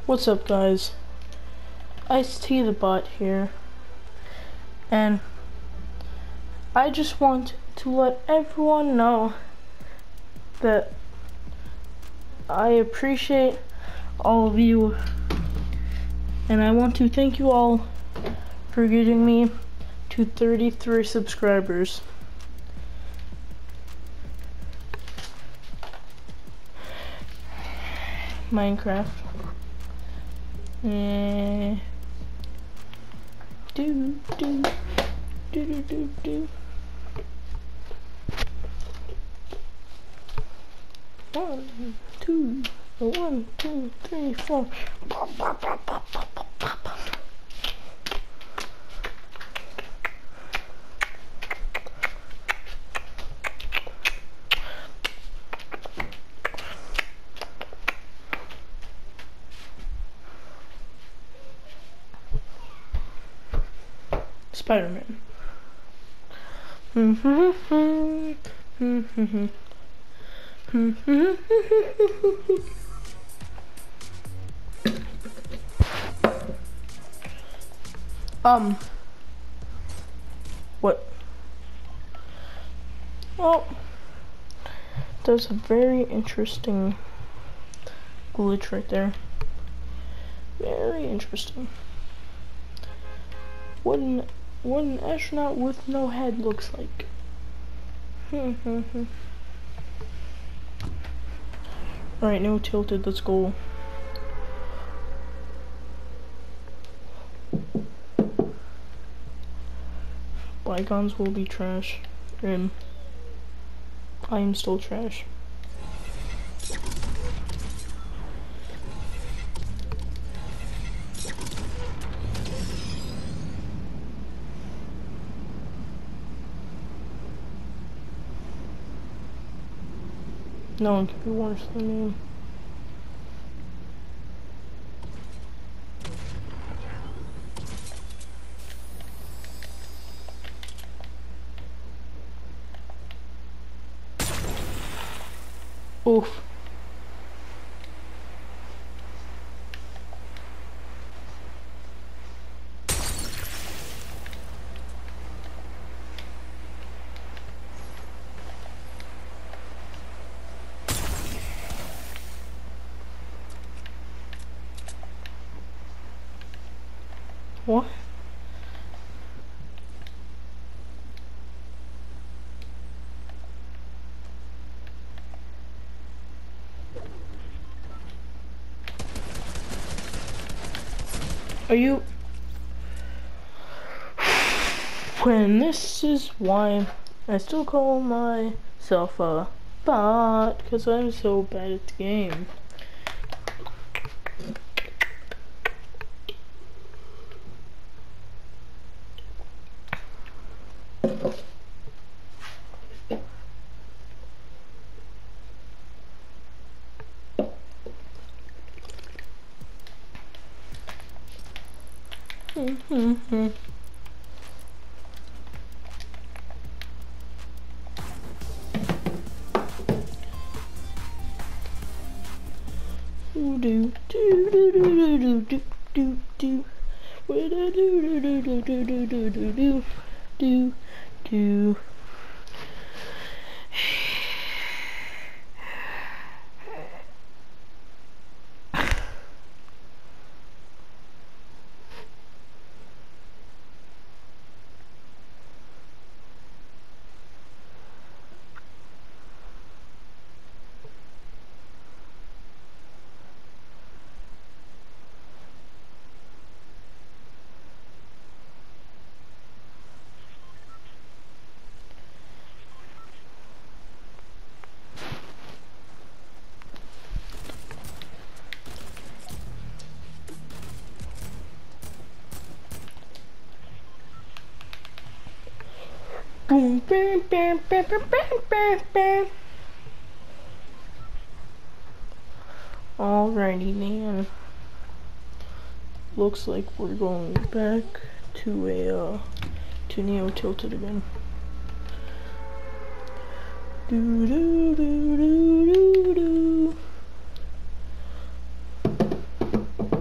What's up, guys? Ice-T the bot here, and I just want to let everyone know that I appreciate all of you, and I want to thank you all for getting me to 33 subscribers. Minecraft. Do do do do do do. One, two, 1, 2, 3, 4. Spider-Man. What? Well, there's a very interesting glitch right there. Very interesting. What an astronaut with no head looks like. Alright, no tilted, let's go. Bygones will be trash, and I am still trash. No one can be worse than me. Oof. What? Are you? When this is why I still call myself a bot, because I'm so bad at the game. Do do do do do do do do. What do do do do do do do do do do. Boom, bam, bam, bam, bam, bam, bam, bam. Alrighty, man. Looks like we're going back to Neo Tilted again. Do do do do do do.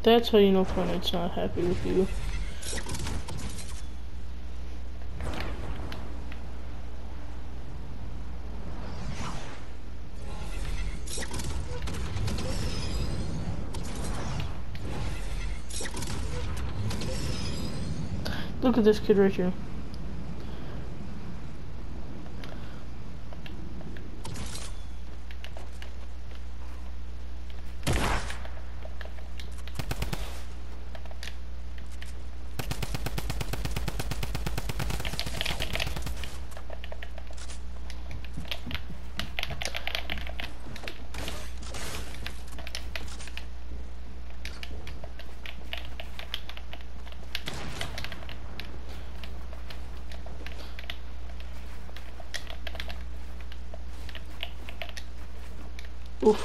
That's how you know Fortnite's not happy with you. Look at this kid right here. Oof.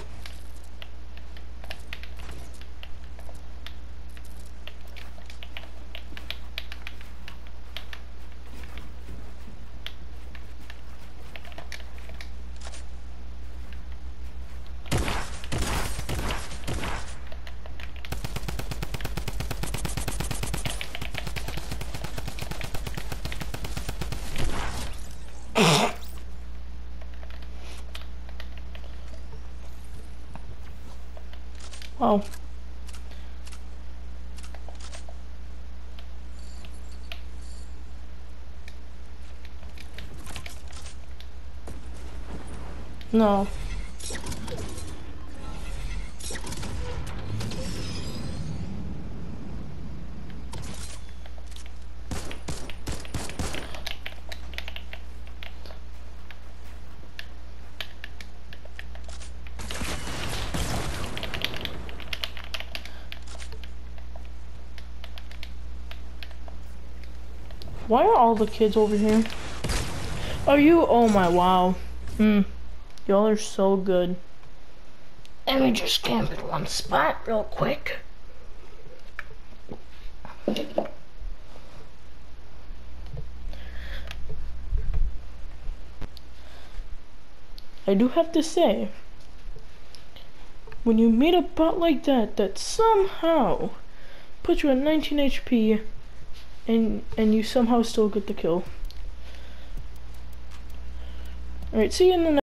Wow. No. Why are all the kids over here? Are you? Oh my, wow. Y'all are so good. Let me just camp in one spot real quick. I do have to say, when you meet a bot like that somehow puts you at 19 HP and you somehow still get the kill. Alright, see you in the next